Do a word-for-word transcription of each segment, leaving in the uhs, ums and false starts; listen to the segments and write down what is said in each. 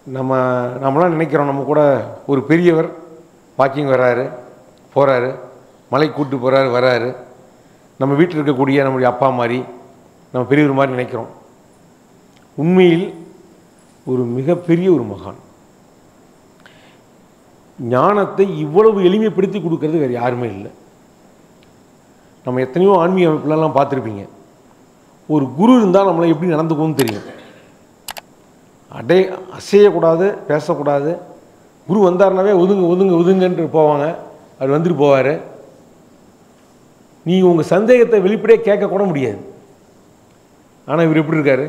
நம்ம நம்மளாம் நினைக்கிறோம் நம்ம கூட ஒரு பெரியவர் வாக்கிங் வர்றாரு போகிறாரு, மலை கூட்டு போகிறாரு வர்றாரு, நம்ம வீட்டில் இருக்கக்கூடிய நம்முடைய அப்பா மாதிரி நம்ம பெரியவர் மாதிரி நினைக்கிறோம். உண்மையில் ஒரு மிகப்பெரிய ஒரு மகான். ஞானத்தை இவ்வளவு எளிமைப்படுத்தி கொடுக்கறது வேறு யாருமே இல்லை. நம்ம எத்தனையோ ஆன்மீக அமைப்புலலாம் பார்த்துருப்பீங்க. ஒரு குரு இருந்தால் நம்மளை எப்படி நடந்துக்கும்னு தெரியும். அடே அசையக்கூடாது, பேசக்கூடாது. குரு வந்தாருனாவே ஒதுங்க ஒதுங்க ஒதுங்கன்ட்டு போவாங்க. அவர் வந்துட்டு போவார். நீங்கள் உங்கள் சந்தேகத்தை வெளிப்படையாக கேட்கக்கூட முடியாது. ஆனால் இவர் எப்படி இருக்கார்?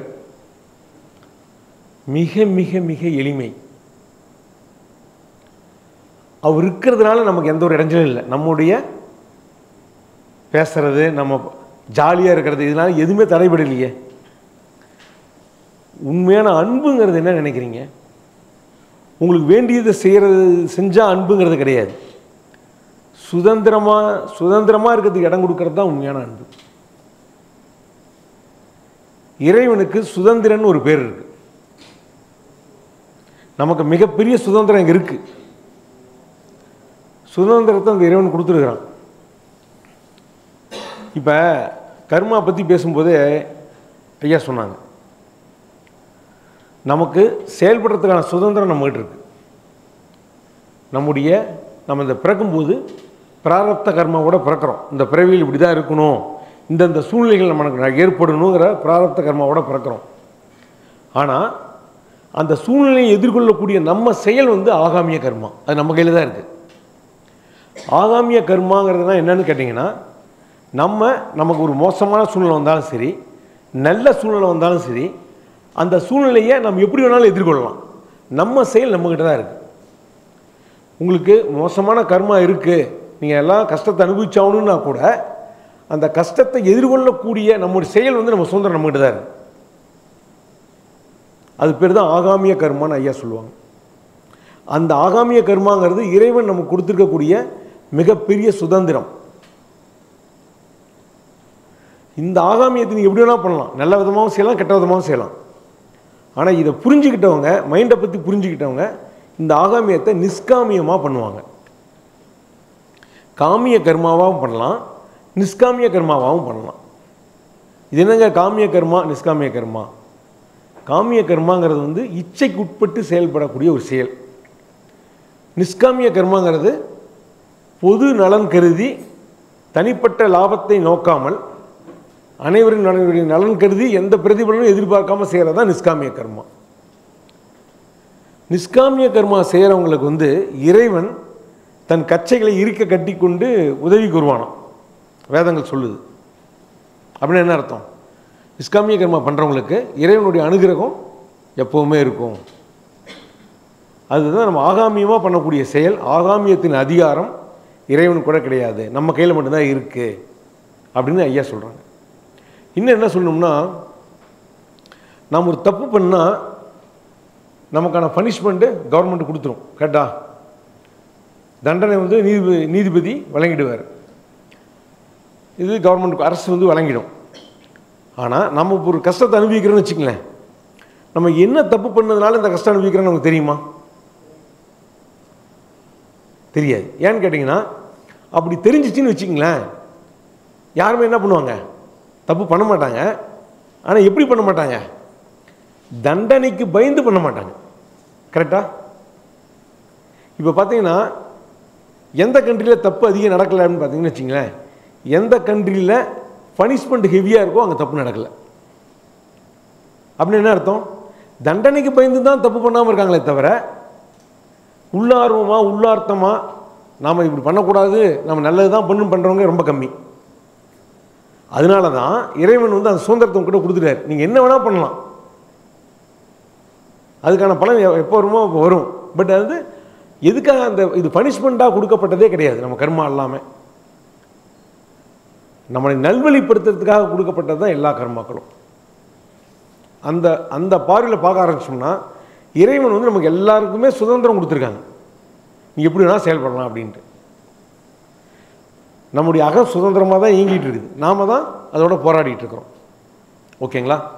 மிக மிக மிக எளிமை. அவர் இருக்கிறதுனால நமக்கு எந்த ஒரு இடைஞ்சலும் இல்லை. நம்முடைய பேசுறது, நம்ம ஜாலியாக இருக்கிறது, இதனால எதுவுமே தடைபடலையே. உண்மையான அன்புங்கிறது என்ன நினைக்கிறீங்க? உங்களுக்கு வேண்டியதை செய்கிறது செஞ்சால் அன்புங்கிறது கிடையாது. சுதந்திரமாக சுதந்திரமாக இருக்கிறதுக்கு இடம் கொடுக்கறது தான் உண்மையான அன்பு. இறைவனுக்கு சுதந்திரன்னு ஒரு பேர் இருக்கு. நமக்கு மிகப்பெரிய சுதந்திரம் இங்கே இருக்கு. சுதந்திரத்தை அந்த இறைவன் கொடுத்துருக்கிறான். இப்போ கர்மா பற்றி பேசும்போதே ஐயா சொன்னாங்க, நமக்கு செயல்படுறதுக்கான சுதந்திரம் நம்மகிட்ட இருக்கு. நம்முடைய நம்ம இந்த பிறக்கும்போது பிராரப்த கர்மாவோட பிறக்கிறோம். இந்த பிறவியில் இப்படி தான் இருக்கணும், இந்தந்த சூழ்நிலைகள் நமக்கு ஏற்படணுங்கிற பிராரப்த கர்மாவோட பிறக்கிறோம். ஆனால் அந்த சூழ்நிலையை எதிர்கொள்ளக்கூடிய நம்ம செயல் வந்து ஆகாமிய கர்மா. அது நம்ம கையில் தான் இருக்குது. ஆகாமிய கர்மாங்கிறதுனா என்னன்னு கேட்டிங்கன்னா, நம்ம நமக்கு ஒரு மோசமான சூழ்நிலை வந்தாலும் சரி, நல்ல சூழ்நிலை வந்தாலும் சரி, அந்த சூழ்நிலையை நம்ம எப்படி வேணாலும் எதிர்கொள்ளலாம். நம்ம செயல் நம்மக்கிட்ட தான் இருக்குது. உங்களுக்கு மோசமான கர்மா இருக்குது, நீங்கள் எல்லாம் கஷ்டத்தை அனுபவிச்சாகணுன்னா கூட அந்த கஷ்டத்தை எதிர்கொள்ளக்கூடிய நம்முடைய செயல் வந்து நம்ம சுதந்திரம் நம்மகிட்ட தான் இருக்குது. அது பேர் தான் ஆகாமிய கர்மான்னு ஐயா சொல்லுவாங்க. அந்த ஆகாமிய கர்மாங்கிறது இறைவன் நமக்கு கொடுத்துருக்கக்கூடிய மிகப்பெரிய சுதந்திரம். இந்த ஆகாமியத்தை நீங்கள் எப்படி வேணால் பண்ணலாம். நல்ல விதமாகவும் செய்யலாம், கெட்ட விதமாகவும் செய்யலாம். ஆனால் இதை புரிஞ்சுக்கிட்டவங்க, மைண்டை பற்றி புரிஞ்சுக்கிட்டவங்க இந்த ஆகாமியத்தை நிஷ்காமியமாக பண்ணுவாங்க. காமிய கர்மாவாகவும் பண்ணலாம், நிஷ்காமிய கர்மாவாகவும் பண்ணலாம். இது என்னங்க காமிய கர்மா நிஷ்காமிய கர்மா? காமிய கர்மாங்கிறது வந்து இச்சைக்கு உட்பட்டு செயல்படக்கூடிய ஒரு செயல். நிஷ்காமிய கர்மாங்கிறது பொது நலன் கருதி தனிப்பட்ட லாபத்தை நோக்காமல் அனைவரின் நலன் நலன் கருதி எந்த பிரதிபலனும் எதிர்பார்க்காமல் செய்கிறது தான் நிஷ்காமிய கர்மா. நிஷ்காமிய கர்மா செய்கிறவங்களுக்கு வந்து இறைவன் தன் கச்சைகளை இருக்க கட்டி கொண்டு உதவி கூறுவானாம். வேதங்கள் சொல்லுது. அப்படின்னு என்ன அர்த்தம்? நிஷ்காமிய கர்மா பண்ணுறவங்களுக்கு இறைவனுடைய அனுகிரகம் எப்போவுமே இருக்கும். அதுதான் நம்ம ஆகாமியமாக பண்ணக்கூடிய செயல். ஆகாமியத்தின் அதிகாரம் இறைவன் கூட கிடையாது, நம்ம கையில் மட்டும்தான் இருக்குது அப்படின்னு ஐயா சொல்கிறாங்க. இன்னும் என்ன சொல்லணும்னா, நாம் ஒரு தப்பு பண்ணால் நமக்கான பனிஷ்மெண்ட்டு கவர்மெண்ட் கொடுத்துரும். கேட்டா தண்டனை வந்து நீதிபதி நீதிபதி வழங்கிடுவார். இது கவர்மெண்ட் அரசு வந்து வழங்கிடும். ஆனால் நம்ம இப்போ ஒரு கஷ்டத்தை அனுபவிக்கிறோன்னு வச்சுக்கங்களேன், நம்ம என்ன தப்பு பண்ணதுனால இந்த கஷ்டம் அனுபவிக்கிறோன்னு நமக்கு தெரியுமா? தெரியாது. ஏன்னு கேட்டிங்கன்னா, அப்படி தெரிஞ்சிச்சின்னு வச்சுக்கங்களேன், யாருமே என்ன பண்ணுவாங்க? தப்பு பண்ண மாட்டாங்க. ஆனால் எப்படி பண்ண மாட்டாங்க? தண்டனைக்கு பயந்து பண்ண மாட்டாங்க. கரெக்டா? இப்போ பார்த்தீங்கன்னா, எந்த கண்ட்ரியில் தப்பு அதிகம் நடக்கலைன்னு பார்த்தீங்கன்னு வச்சுங்களேன், எந்த கண்ட்ரியில் பனிஷ்மெண்ட் ஹெவியாக இருக்கோ அங்கே தப்பு நடக்கலை. அப்படின்னு என்ன அர்த்தம்? தண்டனைக்கு பயந்து தான் தப்பு பண்ணாமல் இருக்காங்களே தவிர, உள்ளார்வமாக உள்ளார்த்தமாக நாம் இப்படி பண்ணக்கூடாது, நம்ம நல்லது தான் பண்ணு பண்ணுறவங்க ரொம்ப கம்மி. அதனால தான் இறைவன் வந்து அந்த சுதந்திரத்தை கூட கொடுத்துட்டார். நீங்கள் என்ன வேணால் பண்ணலாம், அதுக்கான பலன் எப்போ வருமோ அப்போ வரும். பட் அது எதுக்காக அந்த இது பனிஷ்மெண்ட்டாக கொடுக்கப்பட்டதே கிடையாது. நம்ம கர்மா இல்லாமல் நம்மளை நல்வழிப்படுத்துறதுக்காக கொடுக்கப்பட்டது தான் எல்லா கர்மாக்களும். அந்த அந்த பார்வையில் பார்க்க ஆரம்பிச்சோம்னா, இறைவன் வந்து நமக்கு எல்லாருக்குமே சுதந்திரம் கொடுத்துருக்காங்க. நீ எப்படி வேணால் செயல்படலாம் அப்படின்ட்டு. நம்முடைய அக சுதந்திரமாக தான் இயங்கிட்டு இருக்குது, நாம தான் அதோட போராடிட்டு இருக்கிறோம். ஓகேங்களா?